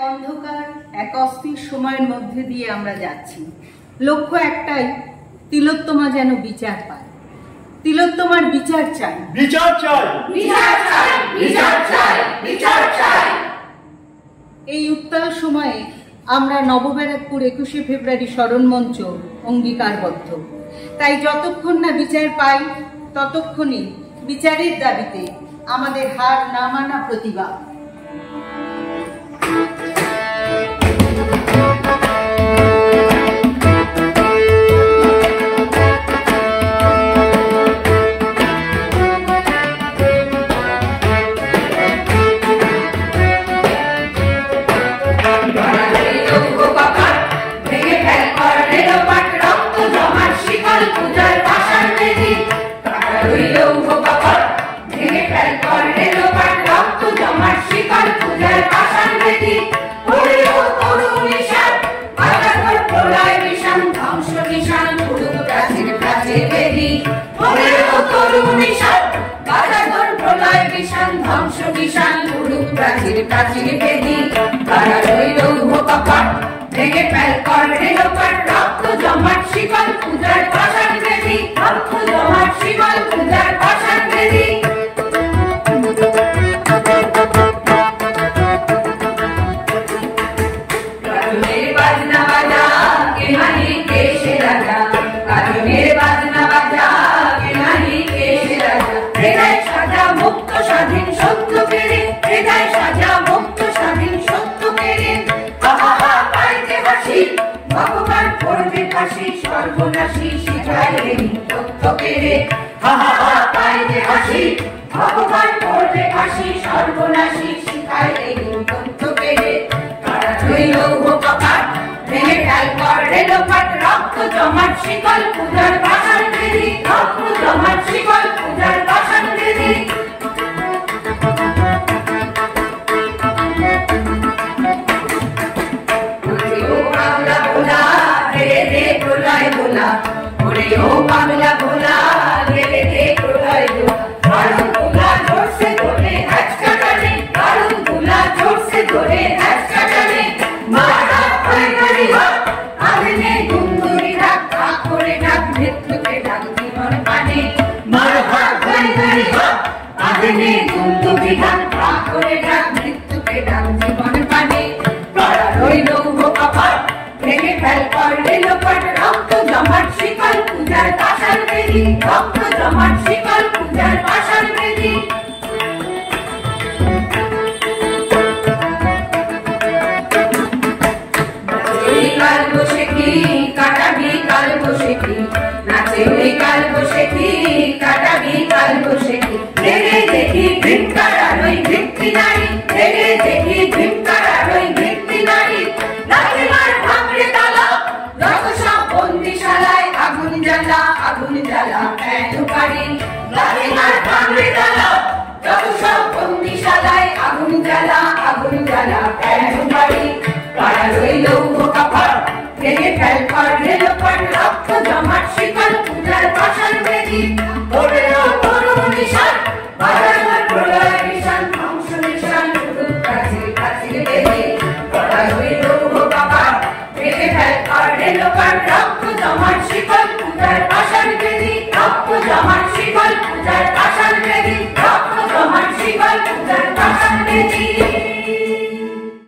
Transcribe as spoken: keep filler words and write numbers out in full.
অন্ধকার এক অস্থির সময়ের মধ্যে দিয়ে আমরা যাচ্ছি। লক্ষ্য একটাই, তিলোত্তমা যেন বিচার পায়। তিলোত্তমার বিচার চাই, বিচার চাই, বিচার চাই, বিচার চাই, বিচার চাই। এই উত্তাল সময়ে আমরা নবব্যারাকপুর একুশে ফেব্রুয়ারি স্মরণ মঞ্চ অঙ্গীকারবদ্ধ। তাই যতক্ষণ না বিচার পাই ততক্ষণই বিচারের দাবিতে আমাদের হার না মানা প্রতিবাদ। প্রাচীর বেদি তারা রইল কপাট ভেঙে ফেল কর রেলোপাট রক্ত জমাট শিকল পূজার পাষাণ বেদি রক্ত জমাট শিকল পূজার পাষাণ বেদি কারণের বাজনা বাজা কে নাহি কে সে রাজা কারণের বাজনা বাজা কে নাহি কে সে রাজা হৃদয় সাজা মুক্ত স্বাধীন সত্য পেরে হৃদয় সাজা মুক্ত স্বাধীন সত্য পেরে পাইতে হাসি ভগবান করবে ফাঁসি সর্বনাশী শিখাইলেন সত্য পেরে পাইতে হাসি ভগবান করবে ফাঁসি সর্বনাশী শিখাইলেন সত্য পেরে তারা রইল কপাট ভেঙে ফেল কর রেলোপাট রক্ত জমাট শিকল পূজার পাষাণ বেদি রক্ত জমাট শিকল পূজার পাষাণ বেদি ওরে ও পাগলা ভোলা রে রে প্রলয় দোলা কারণ ভোলা জোরসে ধরে আজকা টানে কারণ ভোলা জোরসে ধরে আজকা টানে মারা হয় গরি হাত আগুনে গুন্দুরি ডাক ডাক করে ডাক মৃত্যুকে ডাক জীবন পানে মারা হয় গরি হাত আগুনে গুন্দুরি ডাক ডাক করে ডাক মৃত্যুকে ডাক জীবন পানে তারা রইল কপাট ভেঙে ফেল কর রেলোপাট রক্ত জমাট শিকল পূজার পাষাণ বেদি রক্ত জমাট শিকল পূজার পাষাণ বেদি কাল বসে কি কাটাবি কাল বসে কি নাচে ওই কাল বসে কি কাটাবি কাল বসে কি রেগে দেখি ভিক্ষার আর ওই ভিক্ষি নারী রেগে দেখি ভিক্ষার আর ওই ভিক্ষি নারী লাঠিমার ভাঙড়ে তালা যত সব বন্দিশালায় আগুন জ্বালা আগুন জ্বালা কেন পারি লাঠিমার ভাঙড়ে তালা যত সব বন্দিশালায় আগুন জ্বালা আগুন জ্বালা কেন পারি তারা রইল কপাট ভেঙে ফেল কর রেলোপাট রক্ত জমাট শিকল